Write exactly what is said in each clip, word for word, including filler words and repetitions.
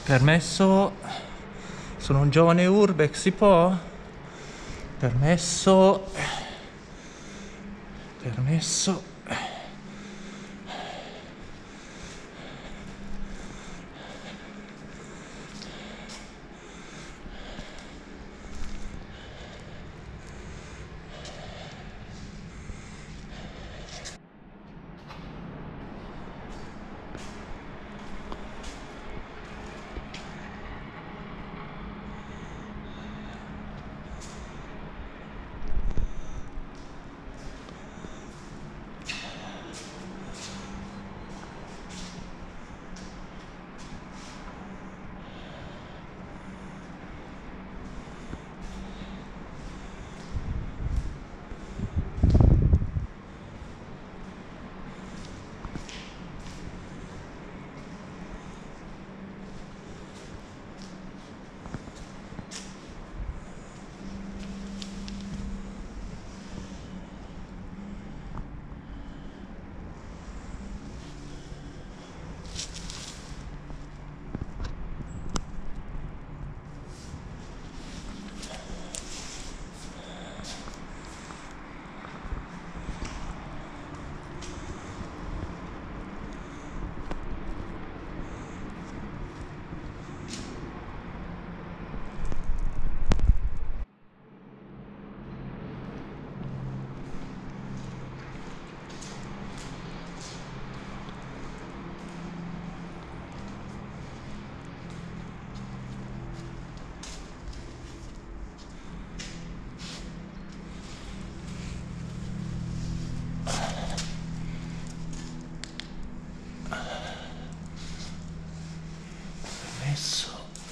Permesso? Sono un giovane urbex, si può? Permesso? Permesso? Permesso?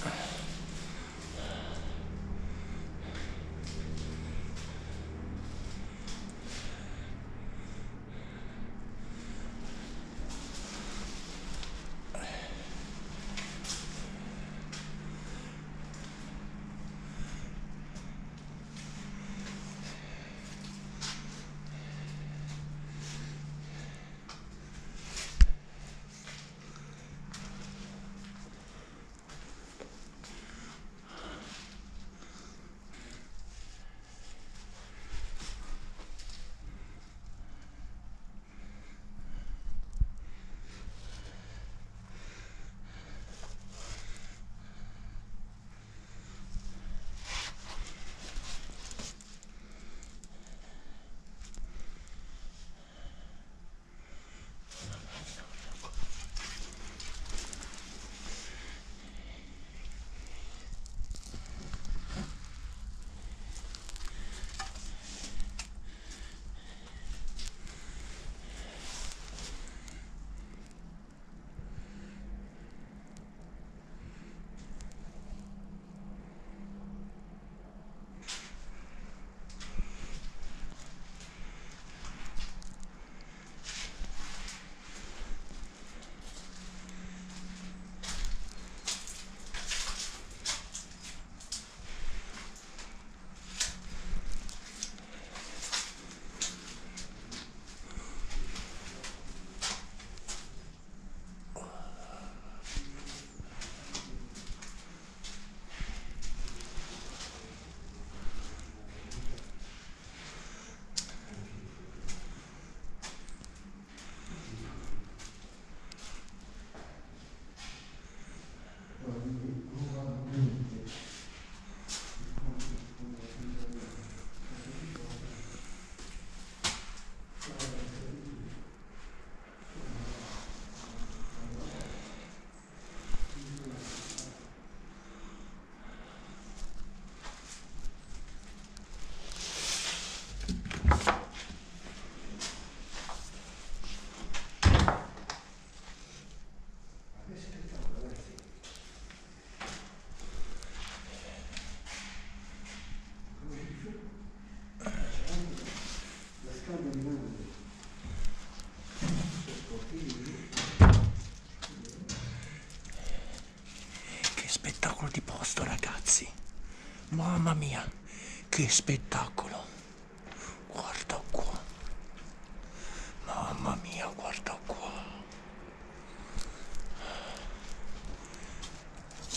Che spettacolo di posto, ragazzi! Mamma mia, che spettacolo! Guarda qua! Mamma mia, guarda qua!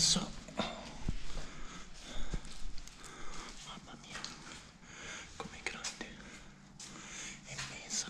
immenso. Mamma mia, com'è grande, è immensa.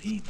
prima.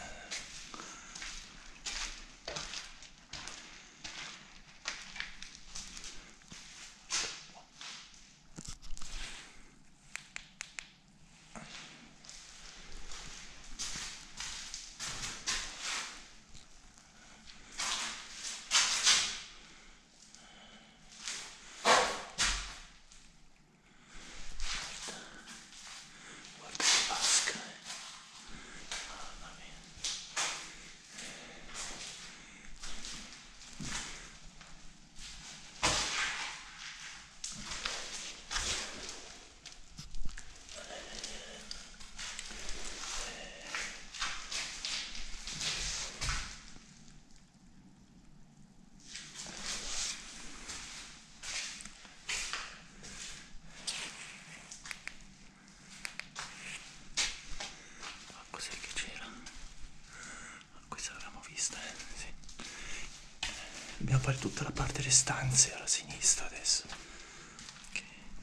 Dobbiamo fare tutta la parte delle stanze alla sinistra adesso. Ok.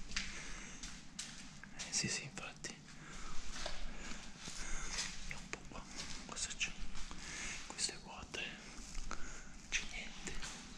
Eh, sì, sì, infatti. Vediamo un po' qua. Cosa c'è? Queste vuote. Non c'è niente.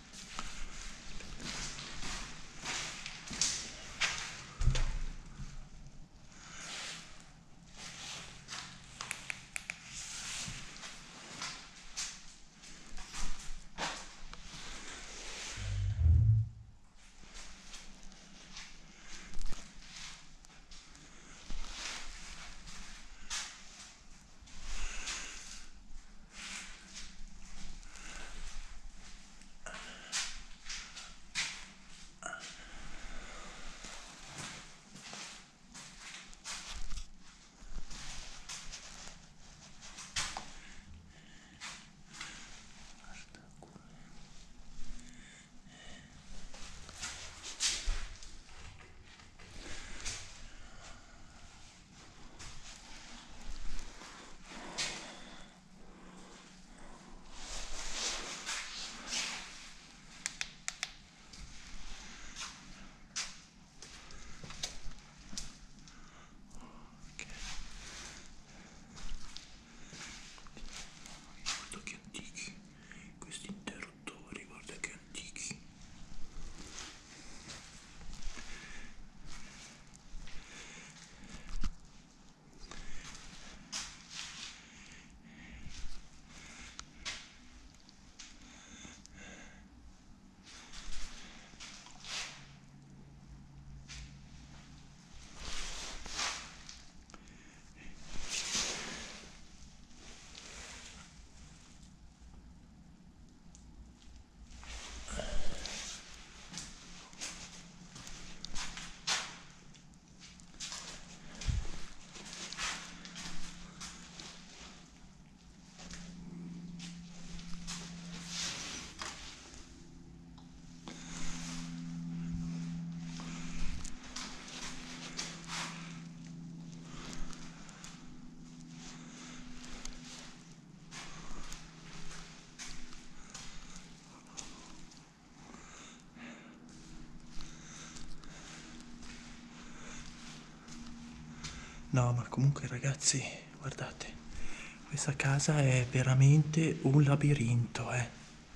No, ma comunque ragazzi, guardate, questa casa è veramente un labirinto, eh.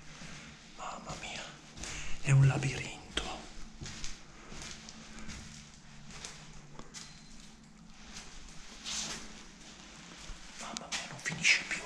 Mamma mia, è un labirinto. Mamma mia, non finisce più.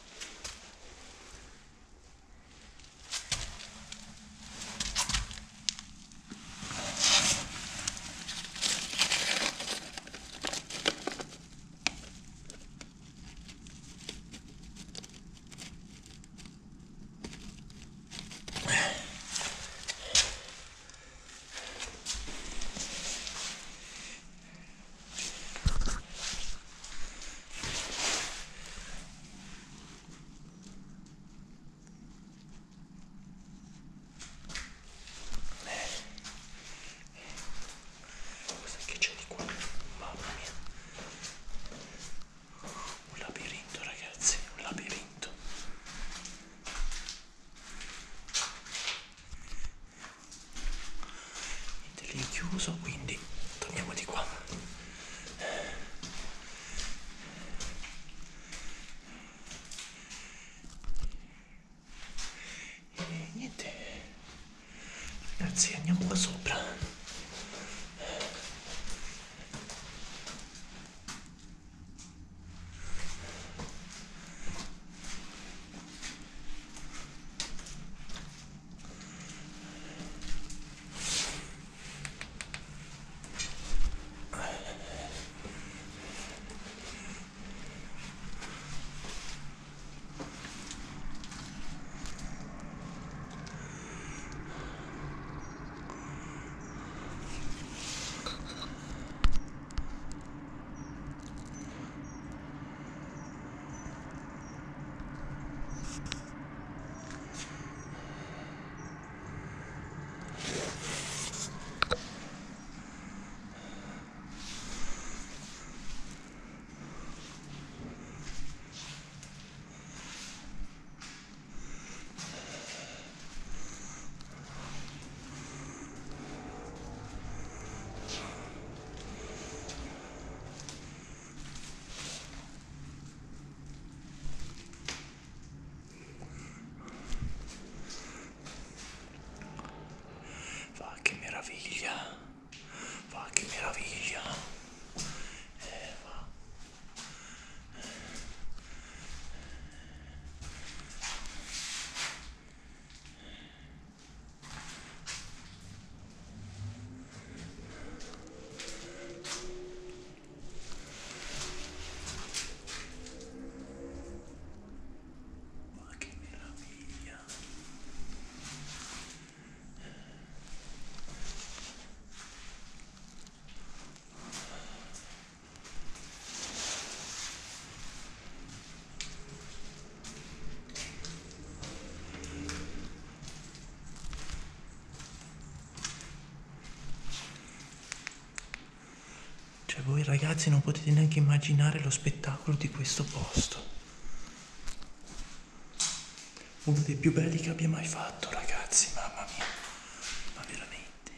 Chiuso, quindi torniamo di qua. ragazzi, andiamo qua sopra. Va, che meraviglia. Va, che meraviglia. Eh, va. Va, che meraviglia. Cioè voi ragazzi non potete neanche immaginare lo spettacolo di questo posto. Uno dei più belli che abbia mai fatto, ragazzi, mamma mia. Ma veramente.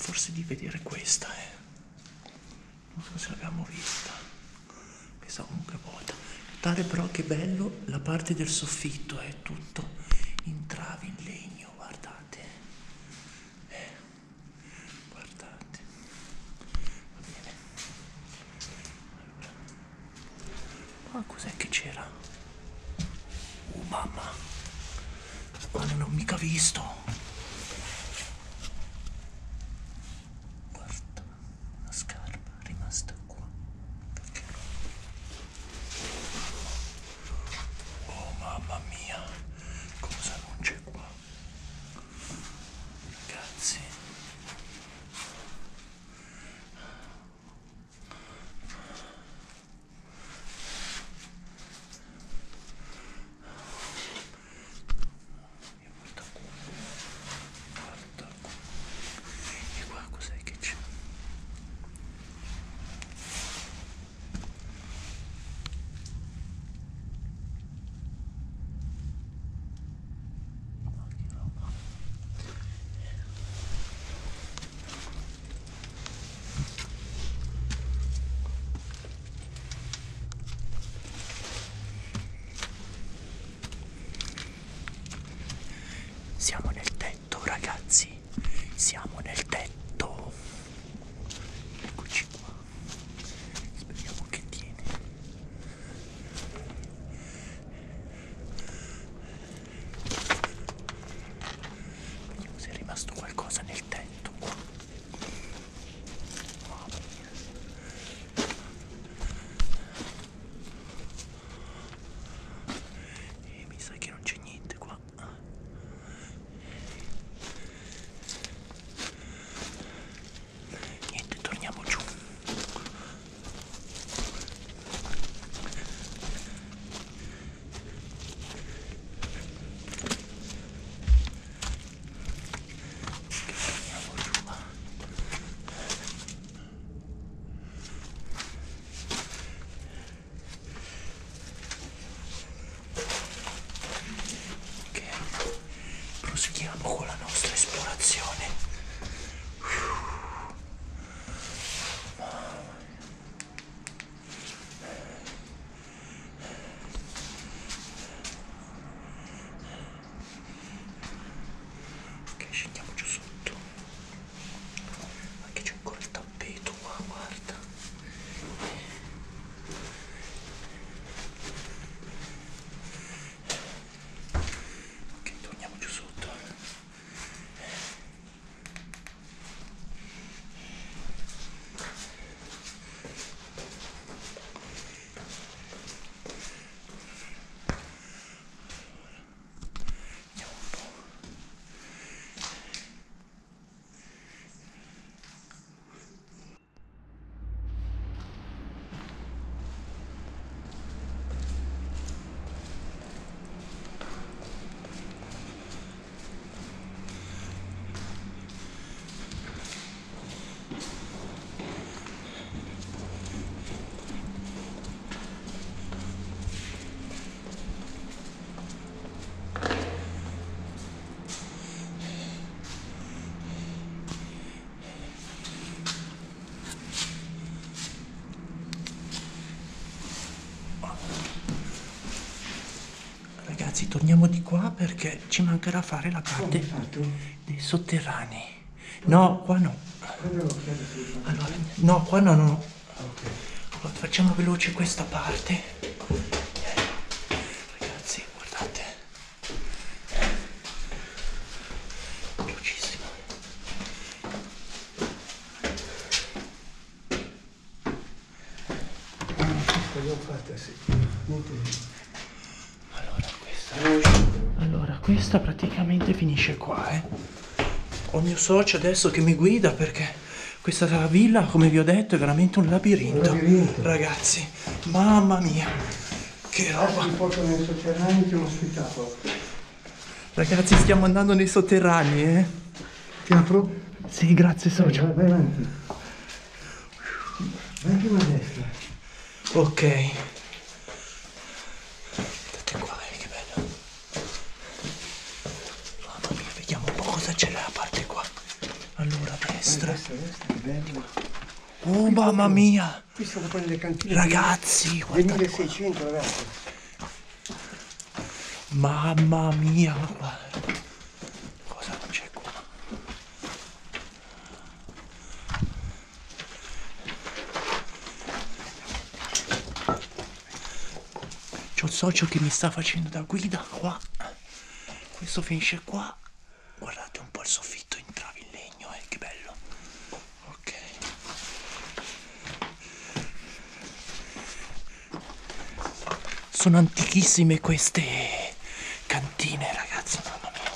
forse di vedere questa, eh. Non so se l'abbiamo vista. Questa comunque volta. Notare però che bello, la parte del soffitto è tutto in travi, in legno, guardate. Eh, guardate. Va bene. Allora. Qua cos'è che c'era? Oh mamma. Ma non l'ho mica visto. Guarda, una scarpa rimasta qua. Perché no? Oh mamma mia, cosa non c'è qua? Ragazzi. Guarda qua. Guarda qua. E qua cos'è che c'è? Ma che roba. Siamo nel tetto, ragazzi. Siamo nel tetto. Eccoci qua. Speriamo che tiene. Vediamo se è rimasto qualcosa nel tetto qua. Mamma mia. E mi sa che non c'è niente qua. Niente, torniamo giù. Torniamo giù. Ok, proseguiamo con la nostra esplorazione. Ok, scendiamo giù sotto. Anche c'è ancora il tappeto qua, guarda. Ok, torniamo giù sotto. Vediamo un po'. Ragazzi, torniamo di qua perché ci mancherà a fare la parte dei sotterranei. No, qua no. Allora, no, qua no, no. Allora, facciamo veloce questa parte. Ragazzi, guardate. Velocissimo. L'ho fatta, sì. Allora questa, allora questa praticamente finisce qua, eh. Ho il mio socio adesso che mi guida perché questa villa, come vi ho detto, è veramente un labirinto. Un labirinto. Ragazzi, mamma mia, che roba. Mi porto nei sotterranei che ho ospitato. Ragazzi, stiamo andando nei sotterranei, eh. Ti apro? Sì, grazie socio. Vai, vai avanti. Vai più a destra. Ok. Guardate qua, eh, che bello. Mamma mia, vediamo un po' cosa c'è nella parte qua. Allora, beh. destra. Destra, destra, che bello. Oh mamma mia! Qui stiamo prendendo le cantine. Ragazzi, del guardate qua. milleseicento, ragazzi. Mamma mia, ma guarda. Cosa non c'è qua? C'ho il socio che mi sta facendo da guida qua. Questo finisce qua. Guardate un po' il soffitto in travi in legno, eh, che bello. Ok. Sono antichissime queste cantine, ragazzi, mamma mia.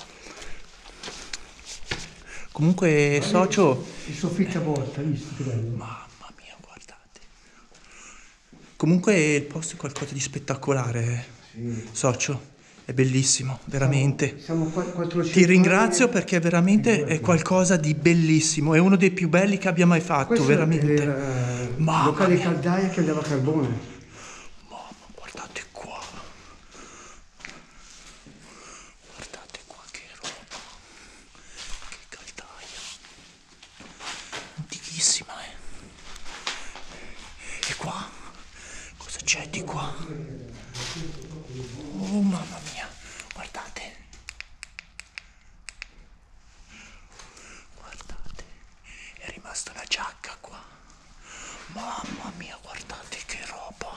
Comunque, socio... Il soffitto a volta, visto che bello. Mamma mia, guardate. Comunque il posto è qualcosa di spettacolare, Sì. socio. È bellissimo, veramente. Siamo, siamo qua- quattrocento Ti ringrazio anni. perché veramente è qualcosa di bellissimo. È uno dei più belli che abbia mai fatto, Questo veramente. era il Mamma locale mia. caldaia che andava a carbone. Mamma, guardate qua. Guardate qua che roba. Che caldaia. Antichissima, eh. E qua? Cosa c'è di qua? Oh mamma mia, guardate. Guardate, è rimasta una giacca qua. Mamma mia, guardate che roba.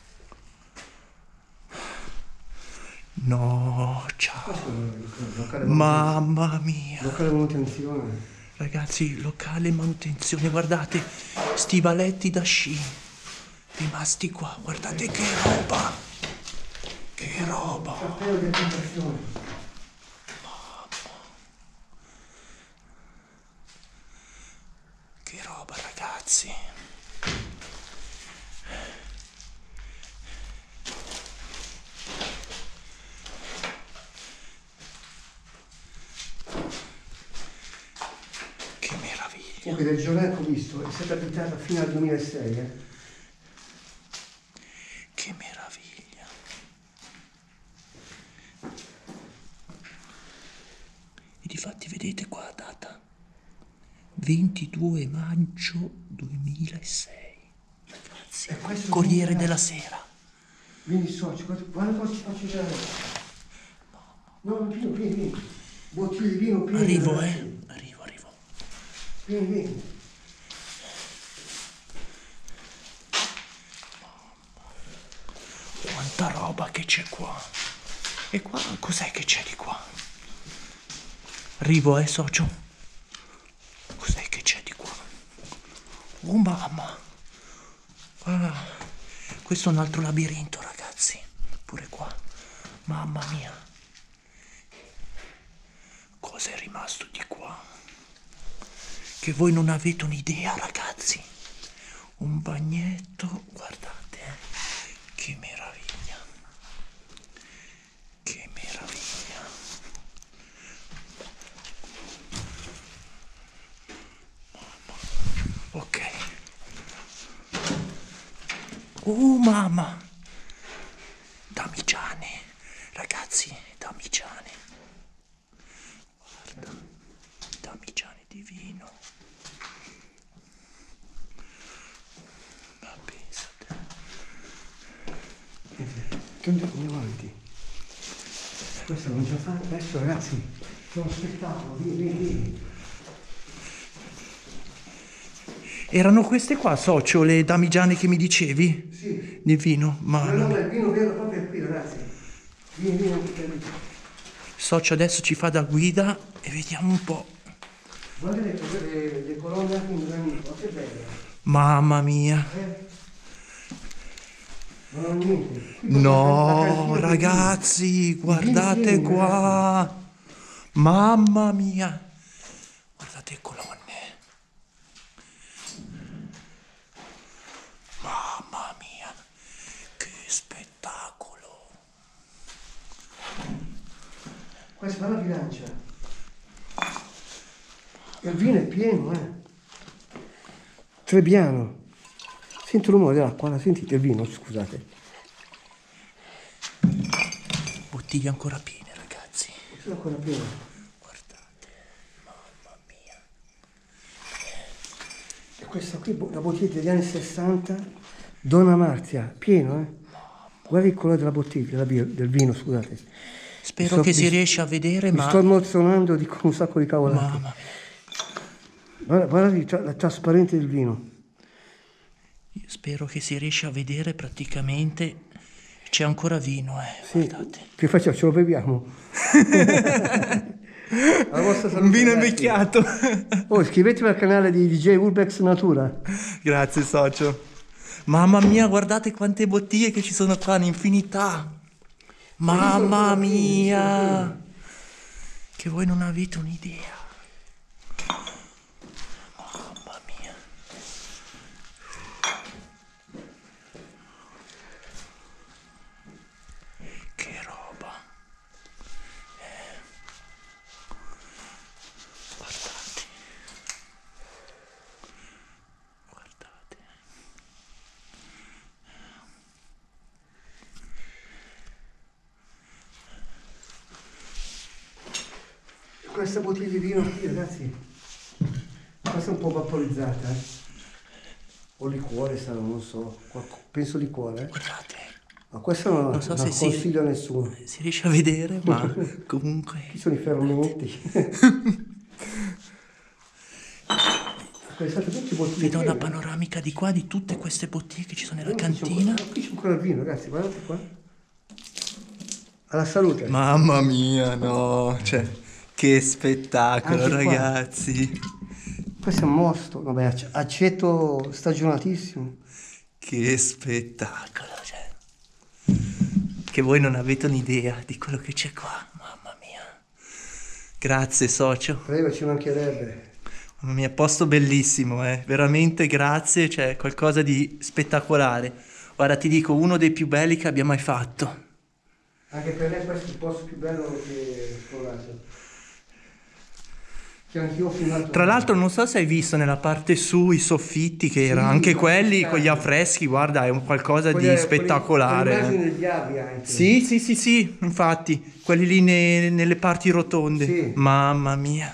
No, ciao. Mamma mia. Locale manutenzione. Ragazzi, locale manutenzione, guardate, stivaletti da sci. Rimasti qua, guardate che roba. Che roba. Cappello di attivazione. Che roba, ragazzi. Che meraviglia. Comunque del giornale che ho visto è stata abitata fino al duemilasei, eh. Che meraviglia. E difatti vedete qua la data. ventidue maggio duemilasei. Ragazzi, E questo Corriere è- della Sera. Vieni socio, guarda guarda cosa ti faccio vedere. No, no, vieni, vieni, vieni. Bottiglie di vino pieno. Arrivo, ragazzi. eh. Arrivo, arrivo. Vieni, vieni. Quanta roba che c'è qua. E qua cos'è che c'è di qua? Arrivo, eh, socio. Cos'è che c'è di qua? Oh mamma. Ah, questo è un altro labirinto, ragazzi. Pure qua. Mamma mia. Cosa è rimasto di qua? Che voi non avete un'idea, ragazzi. Un bagnetto, guardate. eh. Che meraviglia. Che meraviglia. Mamma. Ok. Oh mamma. Damigiane. Ragazzi, damigiane. Guarda. Damigiane di vino. Ma pensate. Andiamo avanti. Questo l'abbiamo già fatto. Adesso ragazzi, c'è uno spettacolo. Vieni, vieni, vieni. Erano queste qua, socio, le damigiane che mi dicevi? Sì. Di vino? Ma No, no, non- ma il vino vero proprio è qui, ragazzi. Vieni, vieni anche per lì. Socio adesso ci fa da guida e vediamo un po'. Guarda le, le, le colonne anche in granito, che belle. Mamma mia. Eh? Non ho niente. Qui No, la cantina ragazzi, di guardate vini, qua. Mamma mia. Guardate le colonne. Mamma mia. Che spettacolo. Questa è la bilancia. E il vino è pieno, eh. Trebbiano. Sento il rumore dell'acqua, la sentite il vino? Scusate. Bottiglie ancora piene, ragazzi. Sono ancora pieno. Guardate. Mamma mia. Questa qui, la bottiglia degli anni sessanta, Donna Marzia, pieno, eh? Guarda il colore della bottiglia, della bir- del vino, scusate. Spero sto- che si mi- riesca a vedere, Mi ma... sto emozionando di un sacco di cavolate. Mamma mia. Guarda, guarda il tra- la trasparente del vino. Io spero che si riesca a vedere praticamente. C'è ancora vino, eh. Sì, Guardate. che facciamo? Ce lo beviamo? Alla vostra salute, Un vino ragazzi. invecchiato. Oh, iscrivetevi al canale di D J Urbex Natura. Grazie, socio. Mamma mia, guardate quante bottiglie che ci sono qua, un'infinità. Mamma mia. Che voi non avete un'idea. Mamma mia. Che roba. Eh. Guardate. Guardate. Questa bottiglia di vino qui, ragazzi, questa è un po' vaporizzata, eh? O liquore sarà, non so, qualco- penso liquore, eh? Guardate. Ma questo non, Non so non se si- consiglio a nessuno. Si riesce a vedere, ma comunque... Qui sono i fermenti. Pensate tutti i bottiglie Vi do una piene, eh? panoramica di qua di tutte queste bottiglie che ci sono nella Qui c'è cantina. ancora- Qui c'è ancora il vino, ragazzi, guardate qua. Alla salute. Mamma mia, no, cioè, che spettacolo, Anche qua. ragazzi. Questo è un mosto, vabbè, ac- aceto stagionatissimo. Che spettacolo, cioè. Che voi non avete un'idea di quello che c'è qua, mamma mia. Grazie, socio. Prego, ci mancherebbe. Mamma mia, posto bellissimo, eh. Veramente grazie, cioè, qualcosa di spettacolare. Guarda, ti dico, uno dei più belli che abbia mai fatto. Anche per me questo è il posto più bello che ho trovato. Che anch'io ho filmato. Tra l'altro non so se hai visto nella parte su i soffitti che erano Sì, anche ma quelli che con gli cazzo. affreschi, guarda, è un qualcosa Quelle- di quelle- spettacolare. quelle eh. immagini degli avi anche. Sì, sì, sì, sì, infatti, quelli lì ne- nelle parti rotonde. Sì. Mamma mia.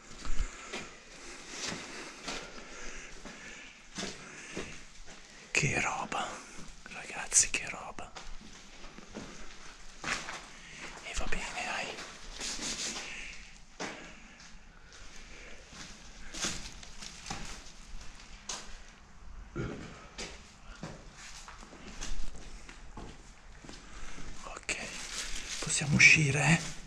Che roba, ragazzi, che roba. E va bene, dai. Ok, possiamo uscire, eh?